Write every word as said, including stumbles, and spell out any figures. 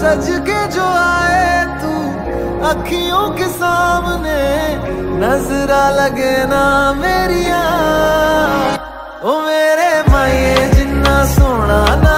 सज के जो आए तू अखियों के सामने, नजरा लगे ना मेरिया। ओ मेरे माये जिन्ना सोना